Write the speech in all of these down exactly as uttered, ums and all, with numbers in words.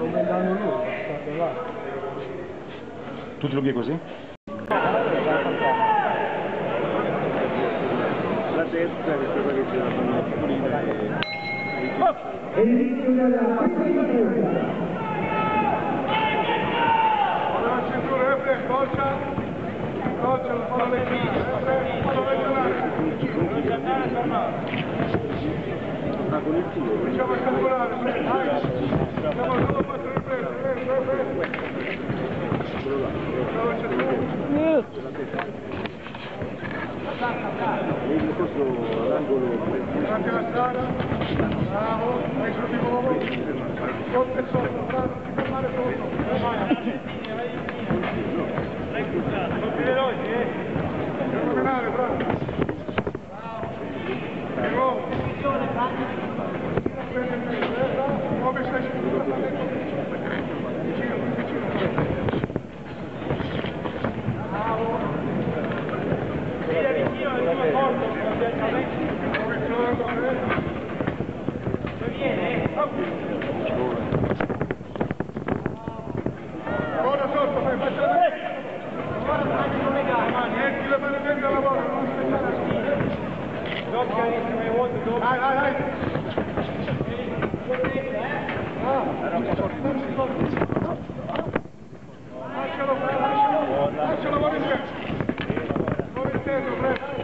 come danno loro, guarda là. Tu ti loghi così? La destra che è quella che c'era la pulita e l'inizio della prima La cintura, Efre, Boccia, Boccia, un po' la vecchina, Efre, un po' la vecchina. Ah, con il tuo. Cominciamo a calcolare, Efre, dai. Siamo solo a quattro riprese, Efre, Efre. Quello là. Dove c'è tu? Vedi questo l'angolo. Davanti alla strada. Bravo, hai sul di nuovo. Sotto e sotto, bravo, non ti fermare sotto. Non ti veloci, eh? Devo camminare, bravo. Di nuovo. Prende il meglio, eh, bravo. Come stai sicuro? Vicino, vicino. Bravo. Via vicino, il tuo corpo, come sono, eh? Dove viene, eh? Ora sotto, fai faccia la destra. Ora fai come gare. Metti le mani dentro al lavoro, non aspettare la schiena. Doppia inizio, e vuoto, doppia. Dai, dai, dai. Ah, era un po' forte. Lascialo, lascialo. Lascialo, vuoi insieme. Vuoi insieme, presto.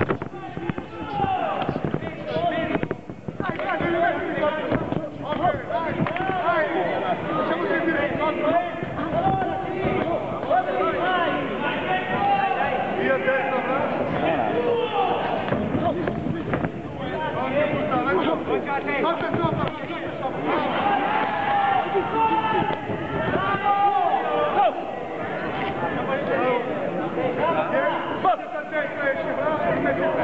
Dai, dai, dai, dai. Ok, dai, dai. Facciamo sentire il colpo. Via a destra, bravo. Non ti buttare, ecco. Salta sopra, salta sopra. Basta a destra, esce, bravo, e metti il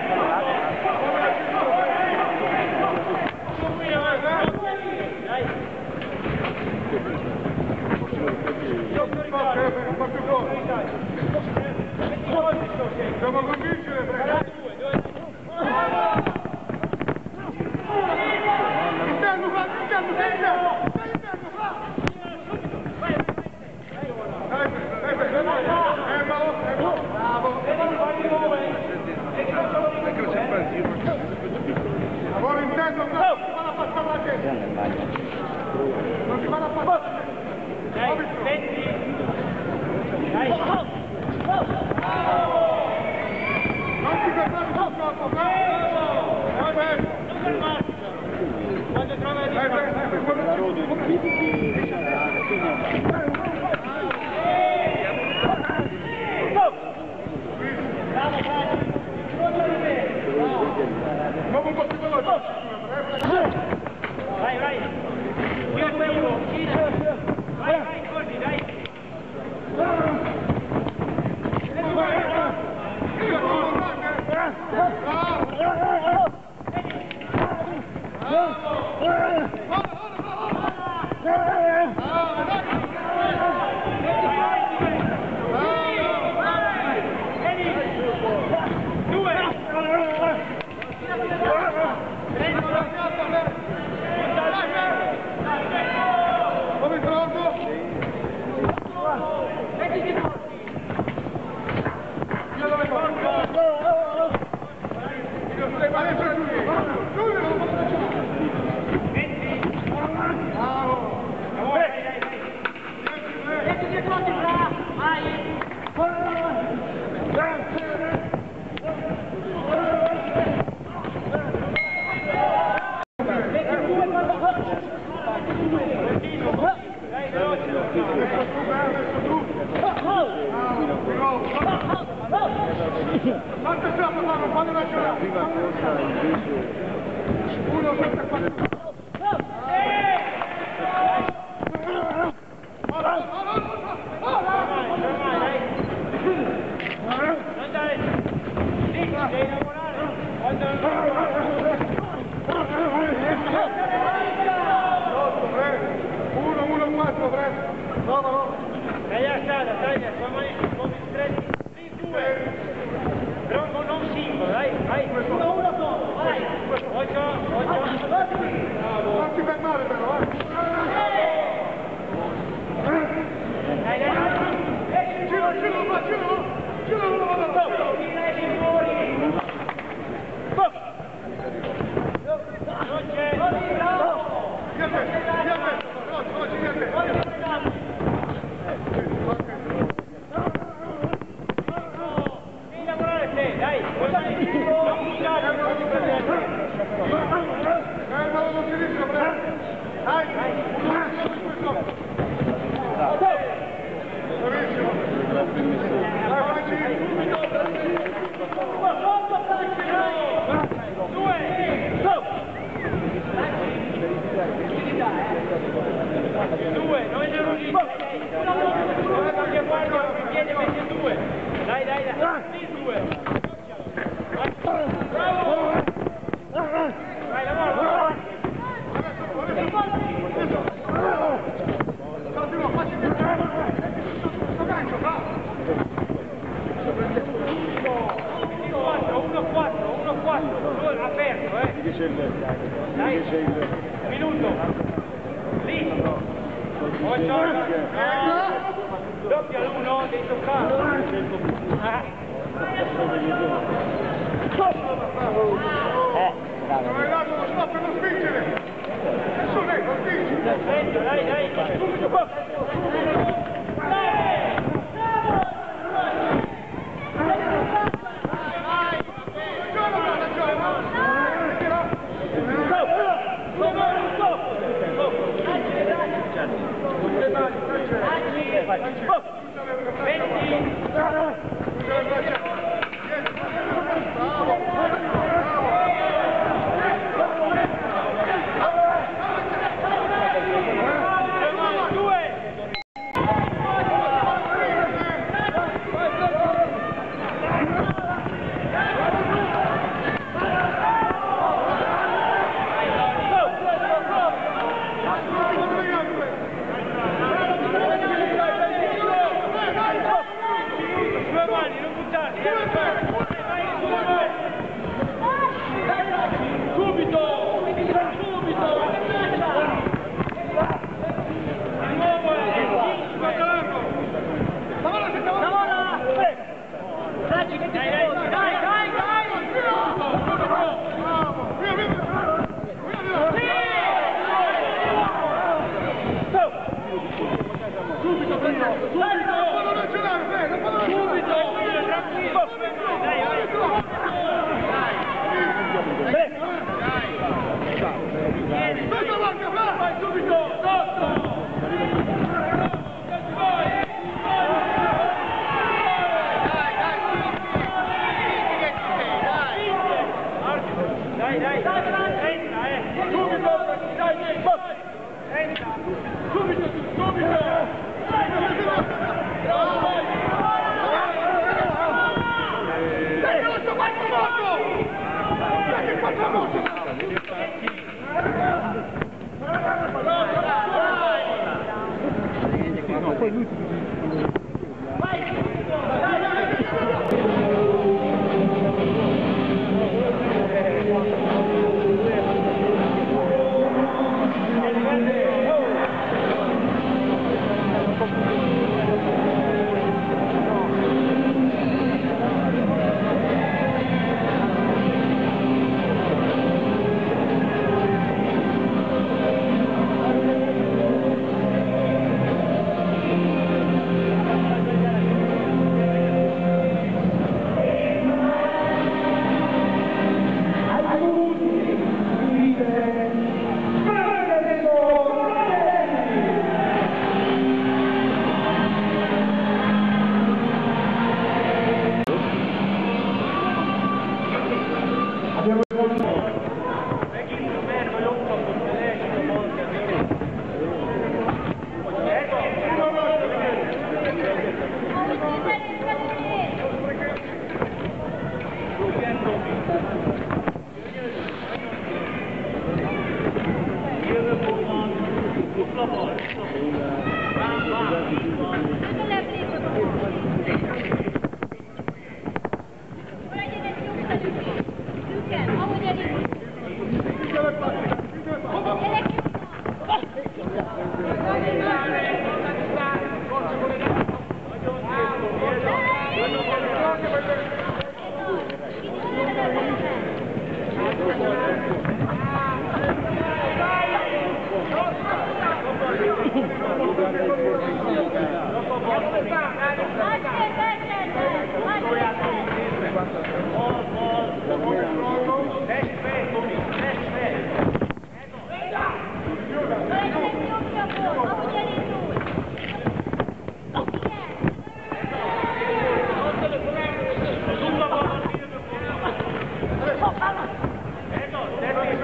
un po' più fuori. Dobbiamo convincere, prego. Interno, va, interno, sei interno, sei interno, va. Dai, dai, dai, fermalo, fermalo, bravo. Lavoro interno, bravo, non ti fa la passare la testa. Non ti fa la passare. Dai, senti. Dai. Non ti fermare sul corpo, bravo! Vai bene! Non fermarti! Quando trovi la distanza! Dai, dai, dai! La roda, vedi che... Bravo, bravo! Muovo un po' più veloce! Vai, vai! Io devo! Vai, vai, corri, dai! Come pronto? Io dove corro? Adesso Giulio! Giulio non posso lasciare! Venti! Bravo! Metti dietro la testa! Vai! Dai, veloce! Adesso tu, adesso tu! Bravo! Di nuovo! Quanto stiamo facendo? Quando lasciare? Uno, sette, quattro. Non dai! Lì, devi lavorare! Uno, uno, quattro, presto! No, no, no! Dai a strada, dai, come stretti! Lì, due! Però non singolo, dai, vai! Uno, uno solo, vai! Occhio, occhio! Dai, dai, dai. Due. Bravo. Vai, lavora. uno quattro, uno quattro, aperto, eh. Dai, un minuto. Lì. Doppia l'uno, devi toccare. Eh, bravo. Non è dato lo stop per non spingere. Su, dai, non spingi. Dai, dai, subito qua.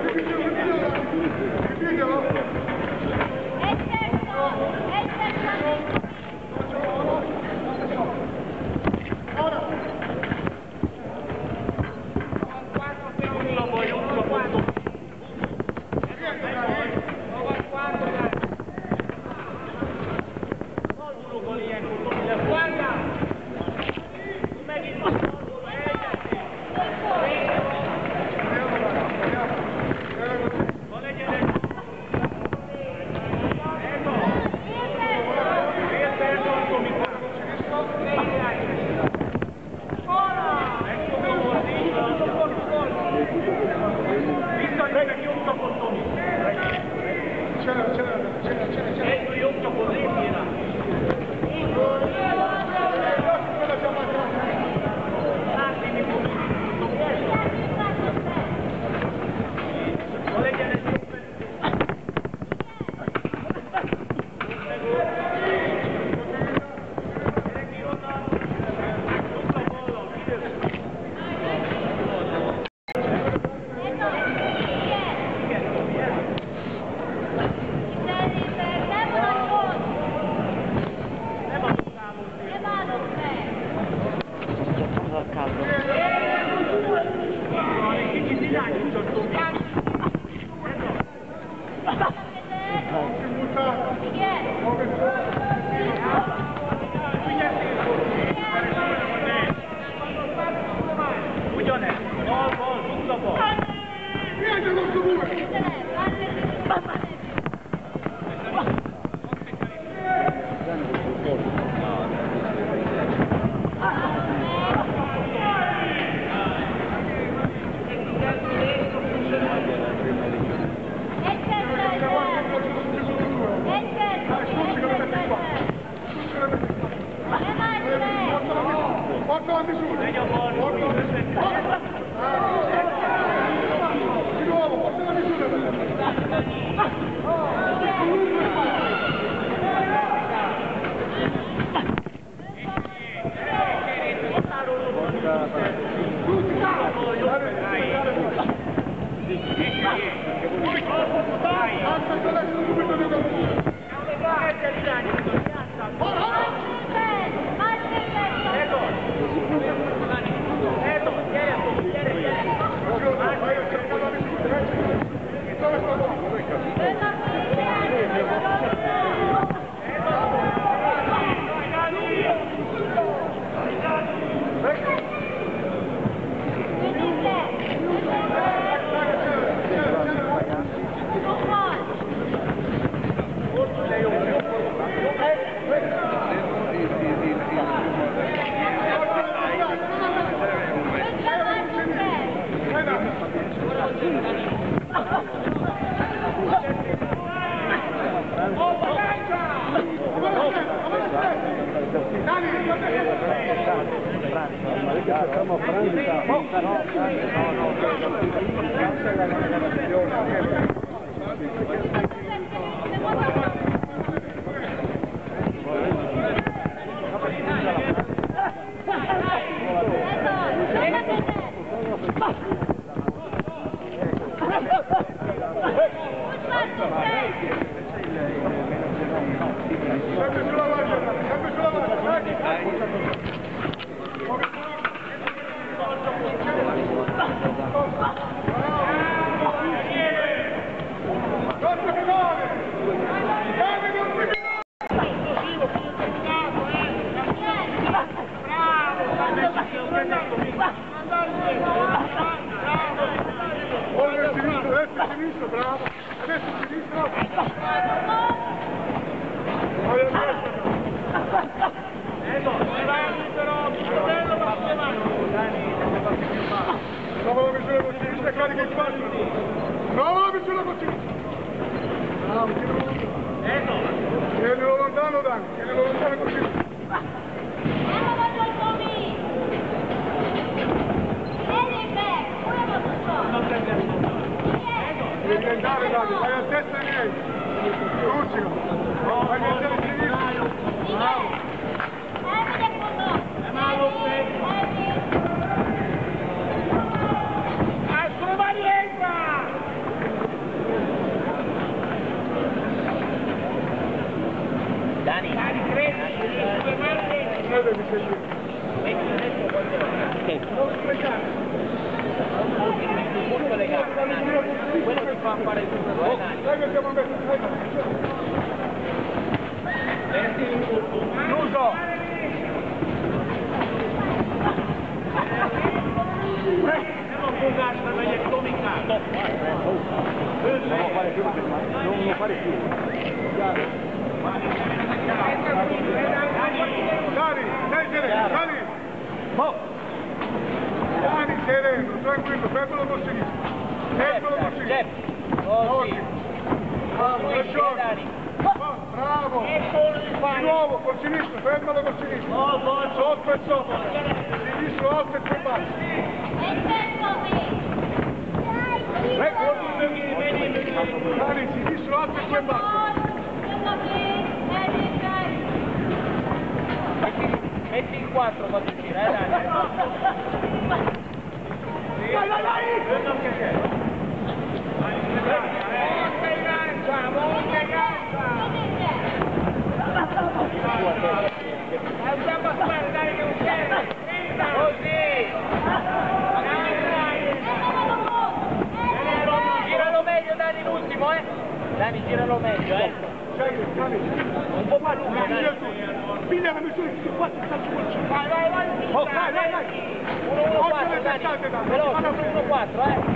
È certo, è certo. la misura. Di nuovo, porta la misura. Facciamo Francia, no, bravo, adesso sinistro. Prova la misura con sinistra e carica il spazio. Prova la misura con sinistra. Bravo, tienilo lontano, Dani, tienilo lontano con sinistra. Devi andare, Dani, vai a destra e niente. Lucico, vai a destra e sinistra. Dani, Dani, Non sprecare. molto legato, quello che fa fare il giocatore, Dai che siamo messi, chiuso! Non lo fare più, non lo fare più. Dani, dai sereno, Dani! Mo! Dani sereno, tranquillo, fermalo con sinistra. Fermalo con sinistra. Ottimo. Bravo, ragione. Bravo. Di nuovo, con sinistra, fermalo con sinistra. Sotto e sopra. Sinistro, alto e più basso. Dani, sinistro, alto e più basso. metti il quattro quando gira, eh Dani. Vai, vai, vai! Andiamo a guardare che uscire! Così! Giralo meglio Dani l'ultimo, eh! Dani giralo meglio, eh! Un po' più lungo, Dani! Piglia la misura di quattro, vai, vai, vai! Oh, vai, vai, vai! uno uno quattro, Dani! Veloce, uno uno quattro, eh!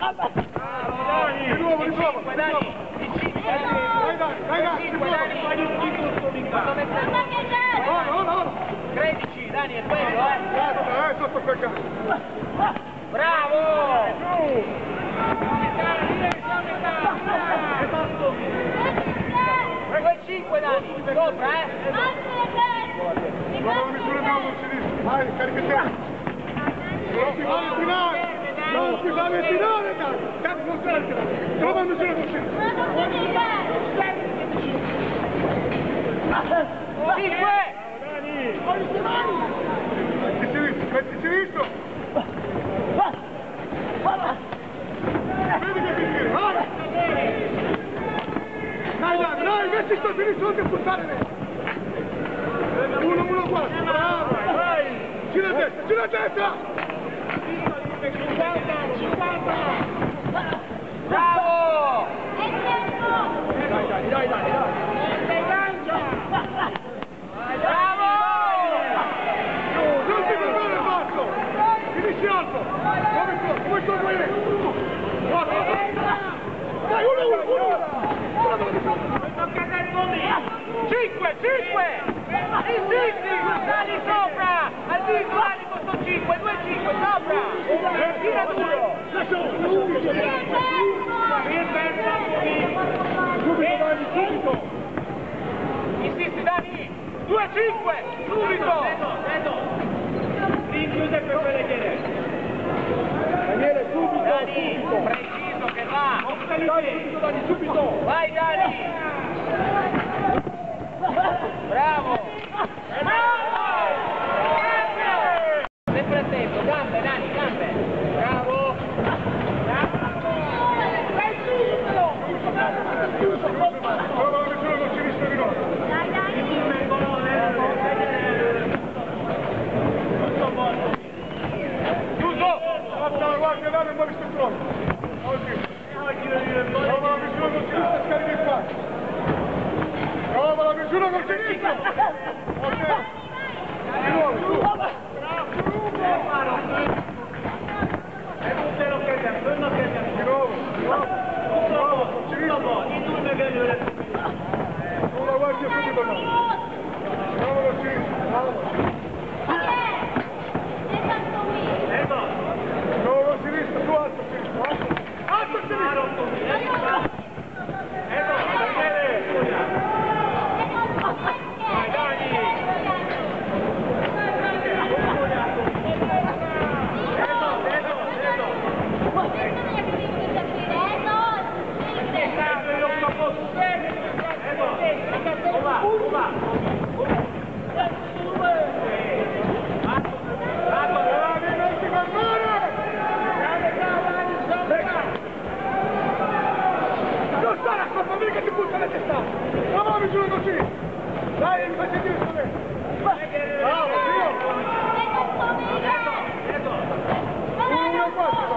Di nuovo, di nuovo, di nuovo. Dai, dai, dai, dai, di nuovo. Ora, ora, ora. tredici, Dani, è quello, eh. Eh, sotto quel cazzo. Bravo! Due cinque, Dani, sopra, eh. Prova la misura di nuovo, sinistra. Vai, carica te. Non ti fai finale. Non ti fai finale, dai. Cazzo, non serve. Prova la misura con sinistra. cinque! Metti sinistro, metti sinistro. Vedi che ti tira, vai. Dai, dai, dai, metti sto sinistro, non ti buttare lei. Uno, uno, quattro, bravo. Vai. Gira a destra, gira a destra. cinquanta, cinquanta. Bravo! Dai, dai, dai, dai, dai. Bravo! Non ti fermare il basso! Finisci alto! Come sto? Come sto qui? Guarda! Dai, uno, uno, uno! cinque, cinque! Insisti! Dali sopra! Al dito, Dani con sto cinque, due cinque, sopra! Tira duro! Insisti, Dani! due cinque! Subito! Rinchiude per vedere! Daniele, subito! Dani! Preciso che va! Subito, Dani, subito! Vai, Dani! Bravo! Sempre attento, gambe, Dani, gambe! Bravo! Prova la misura con sinistra di nuovo! Chiuso! Guarda la guardia, Dani, e muovi sto tronco! Così! Prova la misura con sinistra e scarica il qua! Prova la misura con sinistra! Ok! Di nuovo, su! Di nuovo, di nuovo! Bravo, con sinistra! Sulla guardia subito, no! Bravo con sinistra, bravo! Bravo con sinistra, più alto sinistra, alto! Alto sinistra! Che ti butta la testa! Prova la misura così! Dai, mi fai sentire sto me! Bravo, zio! Uno, uno, quattro!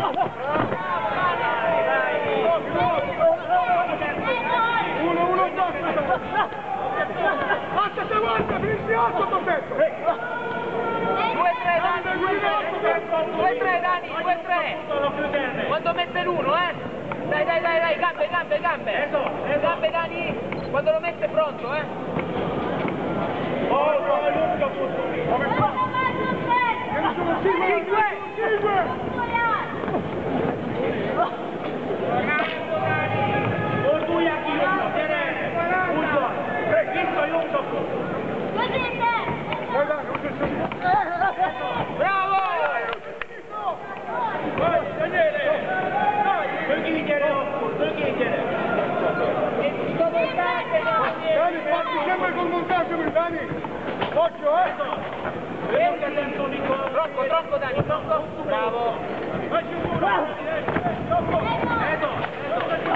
Uno, uno, quattro! Alza, se guarda, finisci alto, t'ho detto! due tre, Dani! due tre, Dani! due tre! Quando mette l'uno, eh! Dai, dai, dai, dai, gambe, gambe, gambe! Gambe, Dani! Quando lo mette pronto, eh! Oh, no, lunga, puto! Come fa? Che ne sono cinque! Cinque! Bravo! Dani, fatti sempre col montaggio, Dani! Occhio, eh! Troppo, troppo, Dani, troppo! Bravo! Vai,